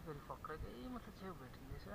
फेरि फक्रैकै मात्र छेउ भेटिँदैछ।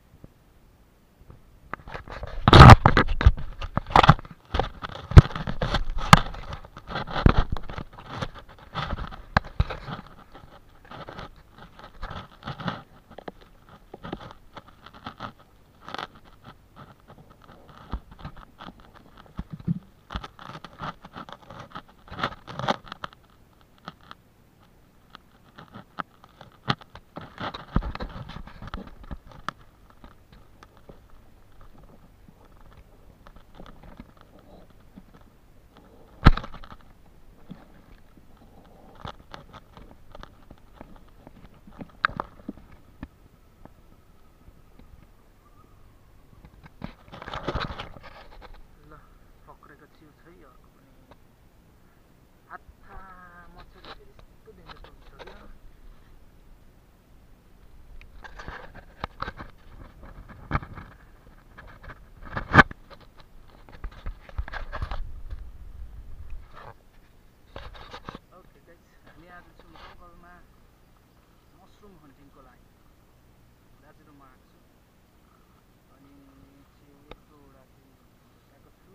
मसरुम हन्टिङको लागि दाजु र म आएको छु। अनि चेउको एउटा चाहिँ भेटाएको छु,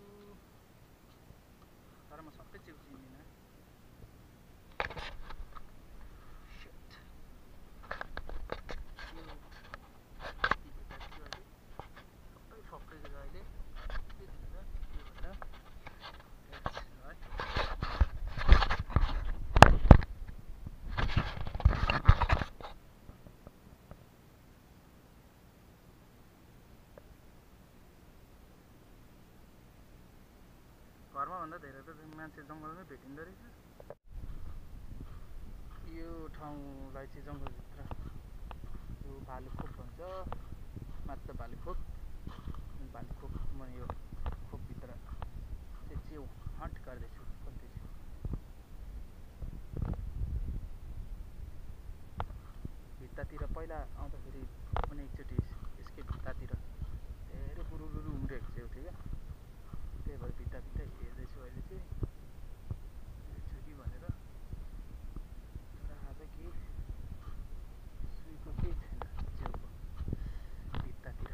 तर म सबै चेउ चिन्दिनँ। सबै फक्रेको अहिले घरमा भन्दा धेरै त मान्छे जङ्गलमै भेटिँदो रहेछ। यो ठाउँलाई चाहिँ जङ्गलभित्र यो भालुखोप भन्छ, मात्र भालुखोप। भालुखोप म यो खोपभित्र चाहिँ चेउ हन्ट गर्दैछु। भित्तातिर पहिला आउँदाखेरि पनि एकचोटि यसकै भित्तातिर धेरै बुरुरुरु उम्रेको चेउ थियो क्या, त्यही भएर भित्ता हेर्दैछु अहिले चाहिँ छ कि भनेर। तर आज केही सुईको केही छैन चेउको भित्तातिर।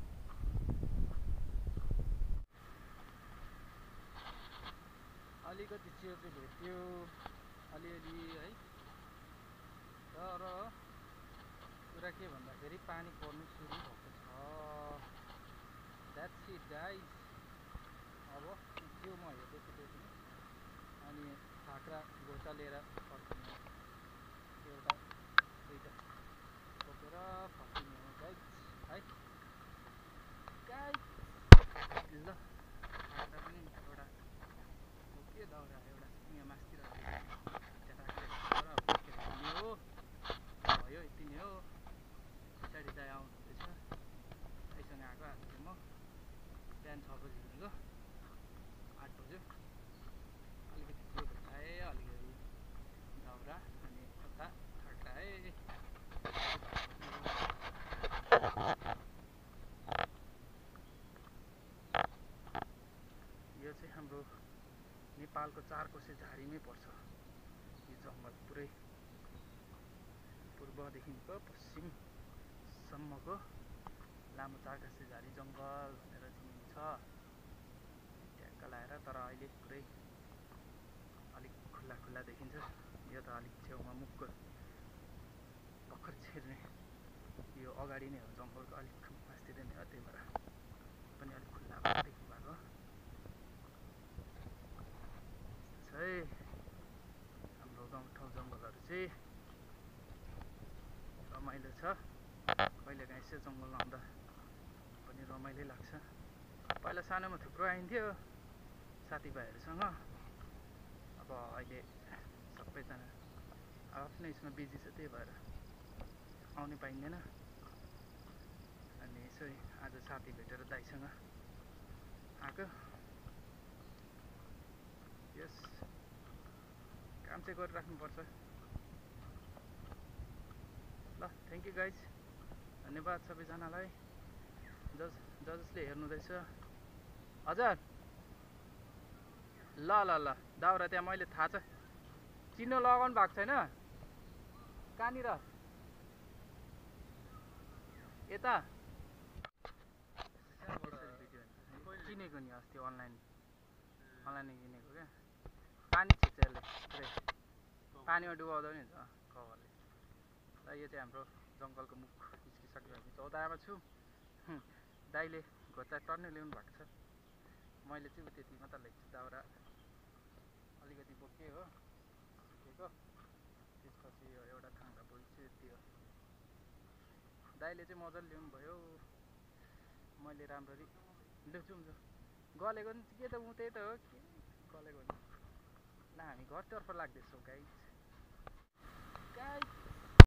अलिकति चेउ चाहिँ भेट्यो अलिअलि है, तर कुरा के भन्दाखेरि पानी पर्नु सुरु भएको छ। That's it guys. अब चेउ म हेर्दैछु त्यो पनि, अनि झाक्रा गोटा लिएर फर्किने, एउटा दुईवटा बोकेर फर्किने हो गाइज है। गाइज ल झाक्रा पनि एउटा बोक्यो, दाउरा एउटा यहाँ मास्तिर बोकेर हिँड्ने हो। भयो यति नै हो। पछाडि दाइ आउनुहुँदैछ, दाइसँग आएको आज चाहिँ म बिहान 6 बजी हिँडेको, 8 बज्यो। अलिकति चेउ भेटाएँ, अलिकति दाउरा, अनि यता फर्काएँ। यो चाहिँ हाम्रो नेपालको 4 कोसे झारीमै पर्छ यो जङ्गल। पुरै पूर्वदेखिको पश्चिमसम्मको लामो 4 कोसे झारी जङ्गल भनेर चिनिन्छ। ट्याक्क लाएर, तर अहिले पुरै अलिक खुल्ला खुल्ला देखिन्छ। यो त अलिक छेउमा मुखको भर्खर छिर्ने, यो अगाडि नै हो जङ्गलको, अलिक मास्तिर नै हो, त्यही भएर पनि अलिक खुल्ला देखिनु भएको है। हाम्रो गाउँठाउँ जङ्गलहरू चाहिँ रमाइलो छ। कहिलेकाहीँ यसो जङ्गल आउँदा पनि रमाइलो लाग्छ। पहिला सानोमा थुप्रो आइन्थ्यो साथीभाइहरूसँग। अब अहिले सबैजना आफ्नो यसमा बिजी छ, त्यही भएर आउनै पाइँदैन। अनि यसो आज साथी भेटेर दाइसँग आएको। यस काम चाहिँ गरिराख्नुपर्छ। ल थ्याङ्क यू गाइज, धन्यवाद सबैजनालाई जसले हेर्नुहुँदैछ। हजुर ल ल ल दाउरा त्यहाँ मैले थाहा छ, चिनो लगाउनु भएको छैन कहाँनिर? यता किनेको नि अस्ति अनलाइन किनेको क्या पानी छिर्छ यसले पुरै पानीमा डुबाउँदा पनि हुन्छ कभरले र यो चाहिँ हाम्रो जङ्गलको मुख निस्किसक्यो हामी चौतारामा छु दाइले घोचा टर्नै ल्याउनु भएको छ मैले चाहिँ त्यति मात्र ल्याएको छु दाउरा अलिकति बोकेँ हो सुकेको त्यसपछि यो एउटा थाङ्ना बोइछु यति हो दाइले चाहिँ मजाले ल्याउनु भयो मैले राम्ररी ल्याउँछु गलेको नि के त उ त्यही त हो के गलेको नि ल हामी घरतर्फ लाग्दैछौँ गाइस